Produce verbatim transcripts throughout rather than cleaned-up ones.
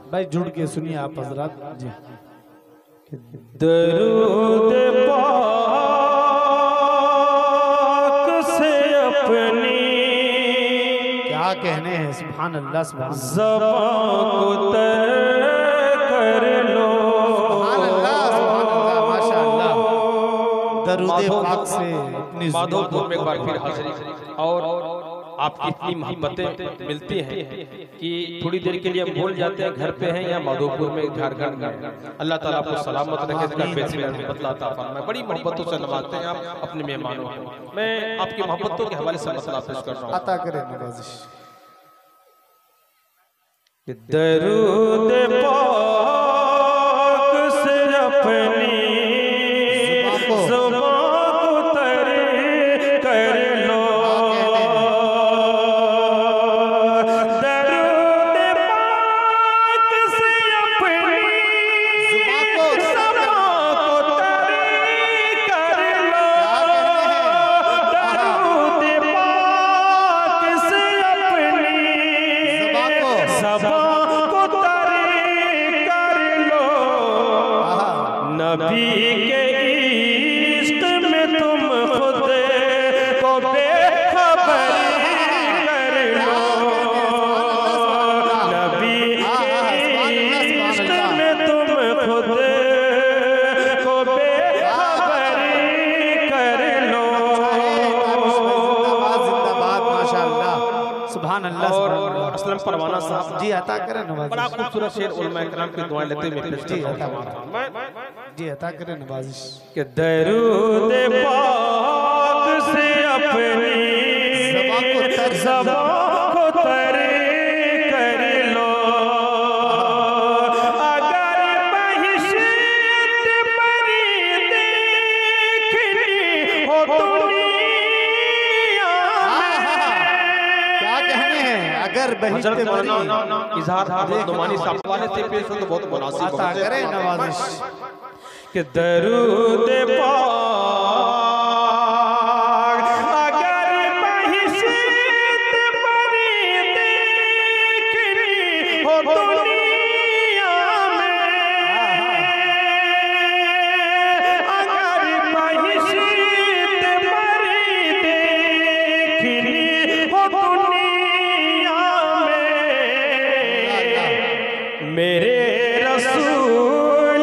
भाई जुड़ के सुनिए आप हजरात जी। दरूद पाक से अपनी क्या कहने हैं, सुभान अल्लाह सुभान ज़बां को तर कर लो। सुभान अल्लाह सुभान अल्लाह माशाअल्लाह। दरूद पाक से अपनी माधोपुर में एक बार फिर हाजिरी और आपकी इतनी मोहब्बतें मिलती हैं कि थोड़ी देर के लिए हम भूल जाते हैं घर पे हैं या माधोपुर में झारखंड में। अल्लाह ताला आपको सलामत रखे, इसका बेहतरीन मोहब्बत अता फरमाए। बड़ी मोहब्बतों से नवाजते हैं आप अपने मेहमानों को। मैं आपकी मोहब्बतों के हवाले से मसला पेश कर रहा हूँ। अता करें नवाजिश। दरूद पाक से अपनी ज़बां को तर कर लो। दरूद पाक से अपनी ज़बां को तर कर लो। दरूद पाक से अपनी ज़बां नबी के इश्क में तुम खुद को बेखबर कर लो। नबी के इश्क में तुम खुद को बेखबर कर लो। जिंदाबाद माशाअल्लाह सुभान अल्लाह। और असलम परवाना साहब जी अता करें नवाजिश। बड़ा खूबसूरत शेर उलमा इकराम की दुआएं लेते हुए पेश करता हूं। मैं जी अता करें नवाजिश। कि दरूद पाक से अपनी ज़बां को तर कर लो। अगर बहिश्त बड़ी देखनी हो दुनिया में। क्या कहने हैं, अगर बहिश्त बड़ी इजहार नुमानी साहब वाले से पेश हो तो बहुत मुनासिब अता करें नवाजिश। कि दरूद पाक अगर बहिश्त बड़ी देखनी हो दुनिया में। अगर बहिश्त बड़ी देखनी हो दुनिया में। मेरे रसूल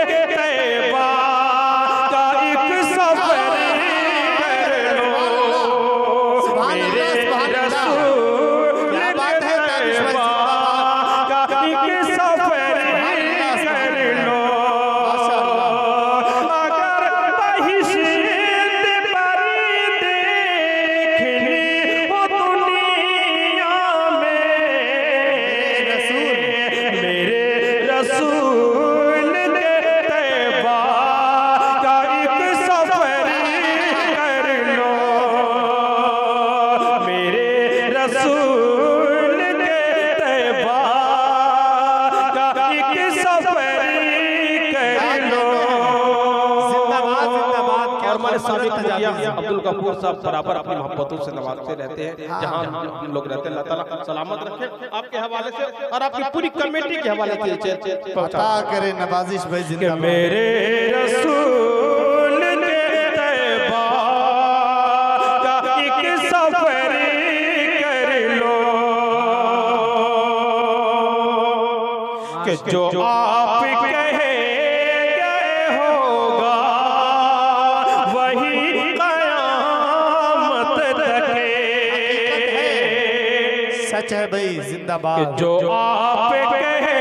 अब्दुल गफूर साहब बराबर अपनी मोहब्बतों से नवाजते रहते हैं जहां हम लोग रहते हैं। अल्लाह ताला सलामत रखे आपके हवाले से और आपकी पूरी कमेटी के हवाले से पता करे नवाजिश भाई जिंदाबाद। मेरे रसूल के तैबा का एक सफर कर लो कि जो आप कहे सच है भाई जिंदाबाद। जो आप कहे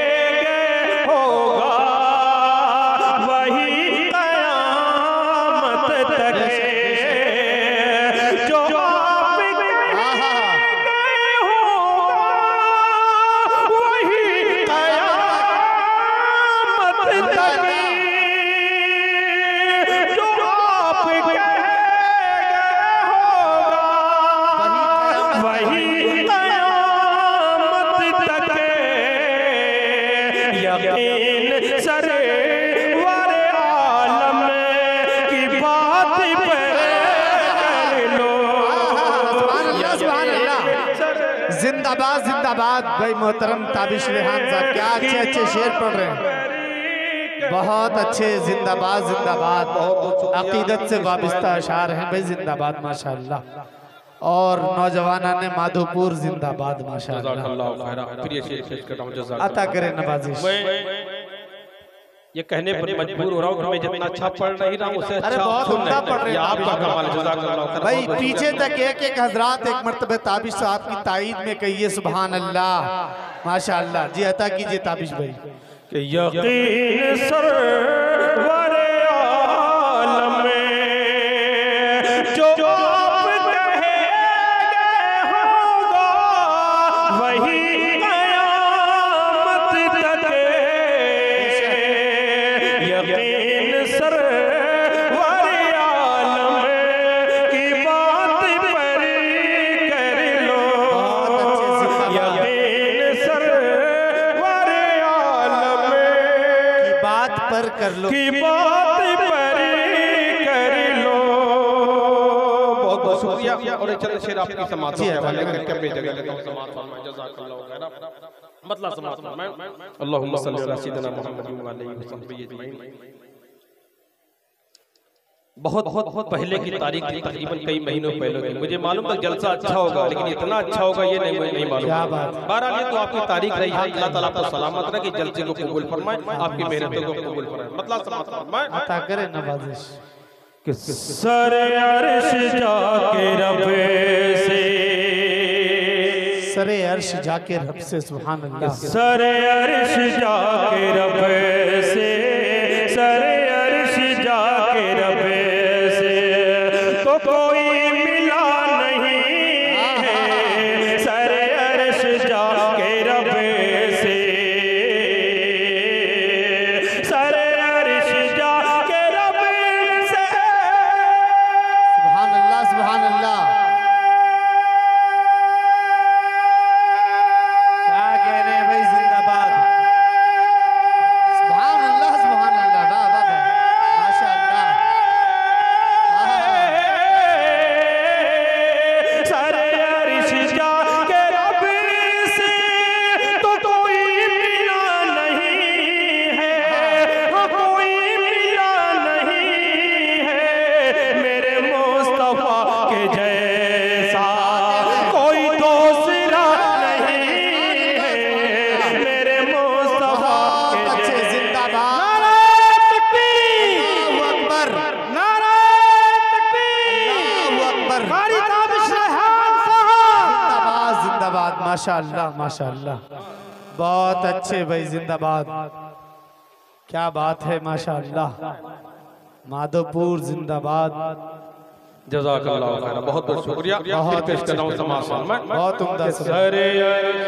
होगा वही क़यामत तक है। जो आप कहे होगा वही क़यामत तक है। जो आप कहे होगा वही यकीन सरवर आलम की बात पर कर लो। जिंदाबाद जिंदाबाद। बाद भाई मोहतरम ताबिश रेहान साहब क्या अच्छे अच्छे शेर पढ़ रहे हैं, बहुत अच्छे। जिंदाबाद जिंदाबाद, अकीदत से वाबस्ता अशार हैं भाई, जिंदाबाद माशाअल्लाह। और नौजवाना ने माधोपुर जिंदाबाद माशाअल्लाह। अता करे नवाजिश। ये कहने पर मजबूर हो रहा हूँ, मैं जितना अच्छा पढ़ नहीं रहा हूँ उससे अरे अच्छा बहुत उम्दा पढ़ रहे हैं आपका कमाल, जज़ाकल्लाह भाई। पीछे तक एक एक हजरात एक मर्तबे ताबिश साहब की ताईद में कहिए सुभान अल्लाह माशाअल्लाह। जी अता कीजिए ताबिश भाई। कि यकीन सरवर आलम में जो आप कहेंगे होगा वही क़यामत तक। यकीन सरवर आलम की बात पर कर लो, यकीन सरवर आलम बात पर कर लो, की बात पर कर लो। बहुत बहुत शुक्रिया। और एक चंद शेर आपकी समात के हवाले करके अपनी जगह लेता हूं। समात फरमाएं, जज़ाकल्लाह खैरा। मतलब समात फरमाएं, अल्लाहुम्मा सल्ली अला सय्यिदिना मुहम्मद व अलैहि वसल्लम अजमईन। बहुत बहुत पहले की तारीख थी, तकरीबन कई महीनों पहले की। मुझे मालूम था जलसा अच्छा होगा, लेकिन इतना अच्छा होगा ये नहीं नहीं मालूम। बहरहाल ये तो आपकी तारीख रही है। अल्लाह ताला आपको सलामत रखे, जलसे को कबूल फरमाए, आपकी मेहनतों को कबूल फरमाए। मतलब समात फरमाएं, अता करे नवाजिश। कि सर अर्श जाके रब से, सरे अर्श जाके रब से सुभान अल्लाह। सर अर्श जाके रब से, सर अर्श जाके रब से तो कोई मिला नहीं है। सर अर्श जाके रब से, सर अर्श जाके रब से। सुभान अल्लाह सुभान अल्लाह। क्या कह रहे हैं भाई, जिंदाबाद। सुभान अल्लाह सुभान अल्लाह, वाह वाह वाह माशाअल्लाह। सर अर्श जाके रब से तो कोई मिला नहीं है, हाँ कोई मिला नहीं है मेरे मुस्तफा के जैसा, कोई दूसरा नहीं है मेरे मुस्तफा के अच्छे जैसा। जिंदाबाद। नारे तकबीर, अल्लाहू अकबर, नारे तकबीर। अल्लाहू अकबर। कारी ताबिश रेहान साहब, जिंदाबाद जिंदाबाद माशाअल्लाह माशाअल्लाह। बहुत अच्छे भाई, जिंदाबाद। क्या बात है माशाअल्लाह। माधोपुर जिंदाबाद। जज़ाकल्लाह खैर। बहुत बहुत शुक्रिया। बहुत पेश कर रहा हूं समाज में, बहुत उम्दा सर। सरे अर्श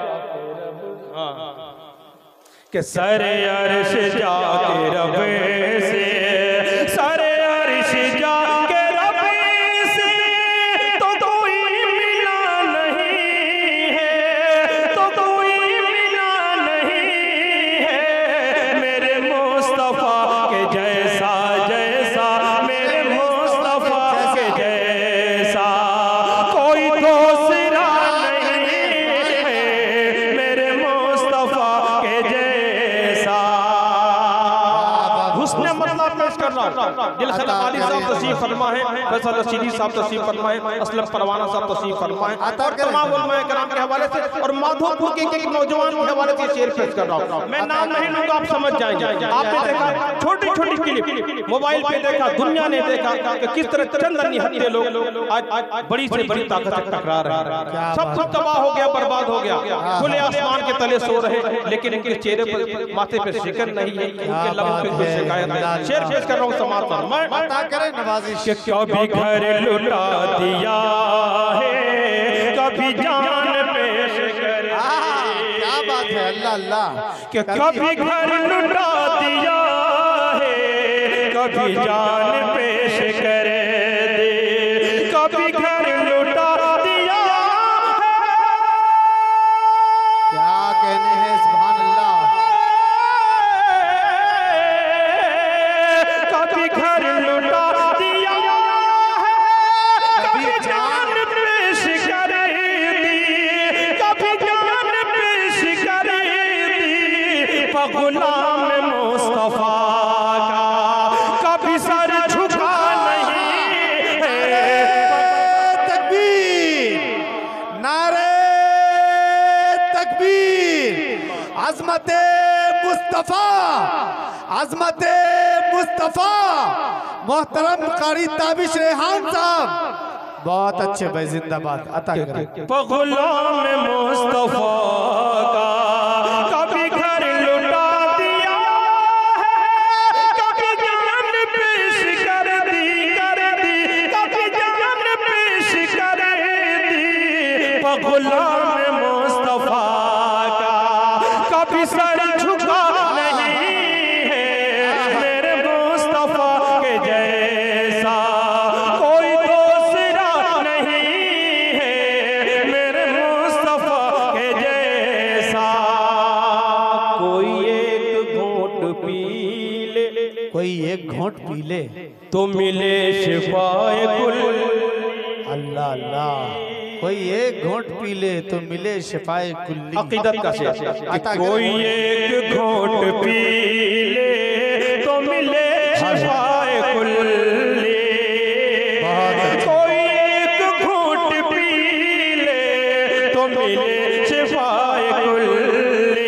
के सरे अर्श जाके रब से, सरे अर्श जाके रब से तो कोई मिला नहीं है, तो कोई मिला नहीं है मेरे मुस्तफा के जैसा, जैसा मेरे मुस्तफा के जैसा कोई दूसरा नहीं है मेरे मुस्तफा के जैसा। हुस्न मतलब पेश कर रहा हूं। दिलखन वाली साहब तशरीफ फरमा है, फैसल रशीदी साहब तशरीफ फरमा है, असलम परवाना साहब तशरीफ फरमा है, और तमाम उलमाए किराम के हवाले से और माधोपुर के एक नौजवान के हवाले से शेर पेश कर रहा हूं। मैं नाम नहीं लूंगा, आप समझ जाएंगे। आपने देखा छोटी छोटी क्लिप मोबाइल पे देखा, दुनिया ने देखा कि किस तरह चंद निहत्थे लोग आज बड़ी से बड़ी ताकत से टकरा रहे हैं। सब कुछ तबाह हो गया, बर्बाद हो गया, खुले आसमान के तले सो रहे, लेकिन इनके चेहरे पर, माथे पे शिकन नहीं है, इनके लबों पे कोई शिकायत है। शेर पेश कर रहा हूं समाज पर। मैं अता करे नवाजिश। कि कभी घर लुटा दिया है, कभी जान पेश कर दी। क्या बात है, अल्लाह अल्लाह। कि कभी घर लुटा दिया है, कभी जान पेश कर दी, कभी घर लुटा दिया है। क्या कहने हैं, सुभान अल्लाह। कभी घर लुटा दिया है, कभी जान पेश कर दी, कभी जान गुलाम मुस्तफा का कभी सर झुका नहीं है। तकबीर, नारे तकबीर, अज़मत मुस्तफा, अज़मत मुस्तफा। मोहतरम कारी ताबिश रेहान साहब बहुत अच्छे भाई, जिंदाबाद। अता करें गुलाम मुस्तफा का कभी घर लुटा दिया है, कभी जान पेश कर दी कर दी कभी जान पेश कर दी। गुलाम मुस्तफा का कभी सर झुका नहीं है। मेरे मुस्तफा के जैसा कोई दूसरा नहीं है। मेरे मुस्तफा के जैसा कोई एक घूंट पी ले, कोई एक घोंट पी ले तो मिले शिफाए कुल। अल्लाह अल्लाह, कोई एक घोंट पी ले तो मिले शिफाए कुल्ली। अकीदत का शेर, कोई एक घोंट पी ले तो मिले शिफाए कुल्ली। कोई एक घोंट पी ले तो मिले शिफाए कुल्ली।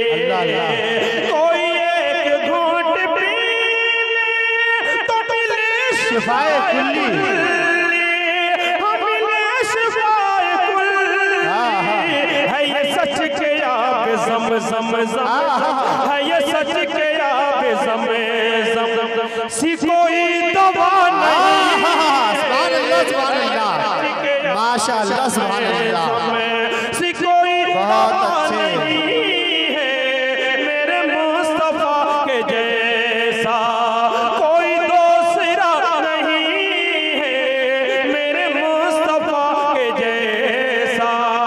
कोई एक घोंट पी ले तो मिले शिफाए कुल्ली। सच के आब जम जम जम है ये सच के आब जम जम सी कोई दवा नहीं। सुभान अल्लाह, सुभान अल्लाह, माशाअल्लाह, सुभान अल्लाह। सी कोई बहुत दवा अच्छे। नहीं है। मेरे मुस्तफा के जैसा कोई दूसरा नहीं है। मेरे मुस्तफा के जैसा।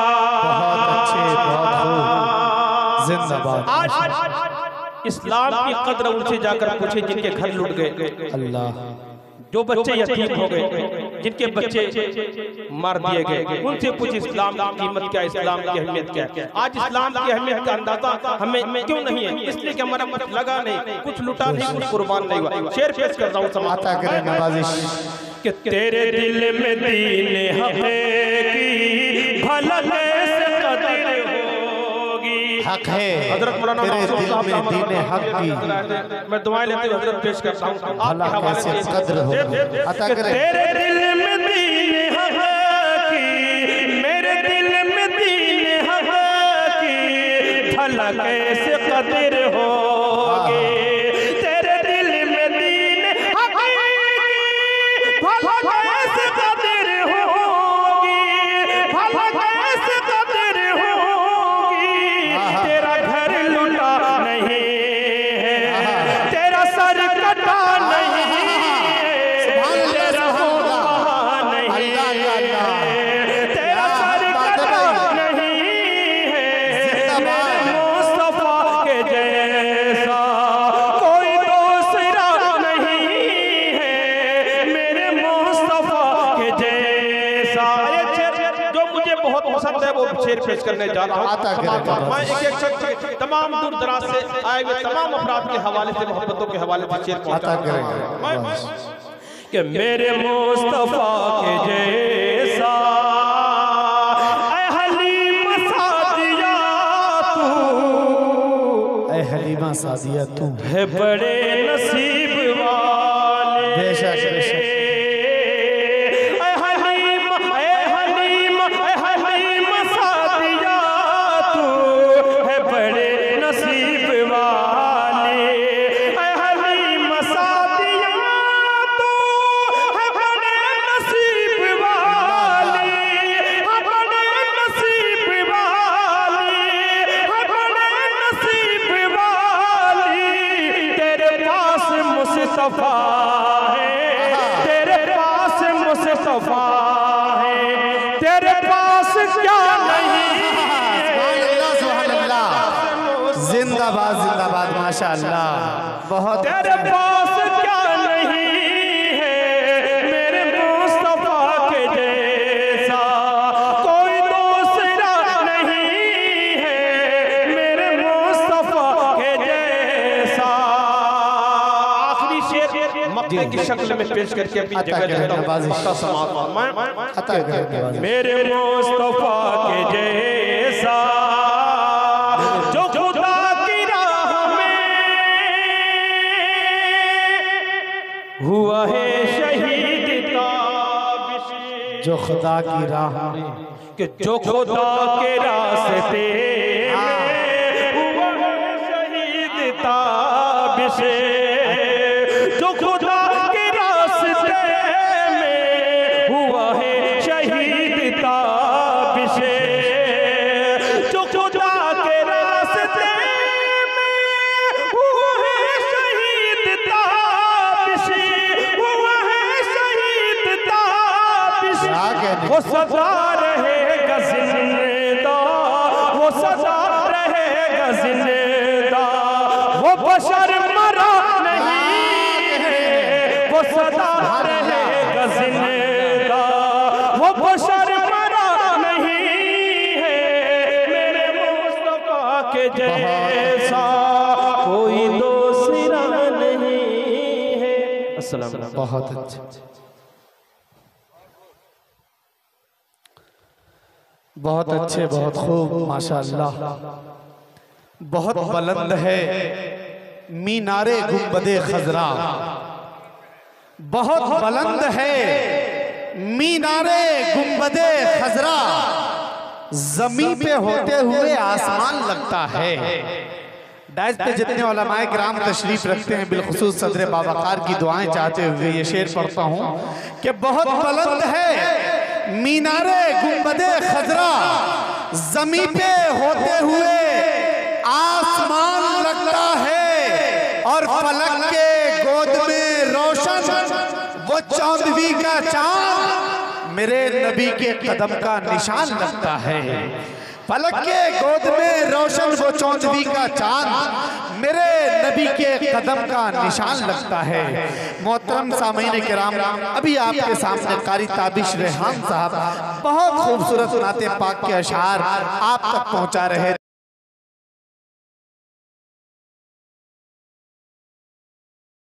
जिंदाबाद। आज इस्लाम की कद्र उनसे जाकर पूछे जिनके घर लुट गए, अल्लाह, जो बच्चे यतीम हो गए, जिनके बच्चे मार दिए गए, उनसे पूछे इस्लाम की कीमत क्या, इस्लाम की अहमियत क्या है। आज इस्लाम की अहमियत का अंदाजा हमें क्यों नहीं है? इसलिए कि हमारा कुछ लगा नहीं, कुछ लुटा नहीं, कुछ कुर्बान नहीं हुआ। शेर पेश कर रहा हूँ, अता करें नवाजिश। कि तेरे दिल में दीन हक़ की भला कैसे कदर होगी। हक है हजरत मौलाना तेरे मासूम दिल साहब में दीन हक की मैं दुआएं लेते हुए हजरत पेश करता हूँ भला आपके हवाले कैसे से। कद्र हो। अता कि करें तेरे दिल में दीन हक़ की, मेरे दिल में दीन हक़ की भला कैसे कदर होगी। तेरे दिल में दीन हक़ की भला कैसे कदर होगी। भला कैसे कदर होगी। तेरा घर लुटा नहीं है, तेरा सर कटा नहीं है, तेरा हुआ नहीं है, तेरा सर कटा नहीं है। मेरे मुस्तफा के जैसा कोई दूसरा नहीं है। मेरे मुस्तफा के जैसा। ये शेर जो मुझे बहुत पसंद है वो शेर पेश करने जा रहा आता हूँ। करें तमाम- मैं एक एक शख्स तमाम दूर दराज से आए हुए तमाम अफराद के हवाले से, मोहब्बतों के हवाले से शेर पहुंचा अता रहा हूं। करें मैं- कि मेरे मुस्तफा के जैसा ऐ हलीम सादिया तू, ऐ हलीमा सादिया तू है बड़े नसीब वाले। बेशक बेशक ऐ हलीम ऐ हलीम ऐ हलीम सादिया तू है बड़े नसीब वाले। ऐ हलीम सादिया तू है बड़े नसीब वाले। है बड़े नसीब वाले। है बड़े नसीब वाले। तेरे पास मुस्तफा है, तेरे पास मुस्तफा है, तेरे पास क्या नहीं है। सुभान अल्लाह, सुभान अल्लाह, जिंदाबाद जिंदाबाद, माशाअल्लाह। बहुत तेरे पास क्या नहीं है। मेरे मुस्तफा के जैसा कोई दूसरा नहीं है। मेरे मुस्तफा के जैसा नुक्ते की शक्ल में पेश करके अपनी जगह जाता हूं। आपका समाअत फरमाएं। मेरे मुस्तफा के जैसा जो खुदा की राह में हुआ है शहीद ताबिश, जो खुदा की राह में कि जो खुदा के रास्ते में हुआ है शहीद ताबिश, जो खुदा के रास्ते में हुआ है शहीद ताबिश, जो खुदा के रास्ते में हुआ है शहीद ताबिश, हुआ है शहीद ताबिश, वो सदा रहेगा जिंदा, वो सदा रहेगा जिंदा, वो बशर मरा नहीं है, वो सदा रहेगा जिंदा, वो बशर मरा नहीं है, मेरे मुस्तफा के जैसा कोई दूसरा नहीं है। अस्सलाम वालेकुम। बहुत अच्छा, बहुत अच्छे, बहुत खूब, माशाअल्लाह। बहुत बुलंद है मीनारे गुंबदे खजरा, बहुत बुलंद है मीनारे गुंबदे खजरा, जमीन पे होते हुए आसमान लगता है। डाइस पे जितने उलमाए किराम तशरीफ रखते हैं, बिलखुसूस सदर बावकार की दुआएं चाहते हुए ये शेर पढ़ता हूँ कि बहुत बुलंद है मीनारे गुंबदे खजरा, जमीन पे होते हुए आसमान लगता है, और फलक के गोद में रोशन वो चौदहवीं का चांद मेरे नबी के कदम का निशान लगता है। फलक के गोद में रोशन वो चौदहवीं का चांद मेरे नबी के कदम का निशान लगता है। मोहतरम सामीन किराम, अभी आपके सामने कारी ताबिश रेहान साहब बहुत खूबसूरत नाते पाक के अशार आप तक पहुंचा रहे।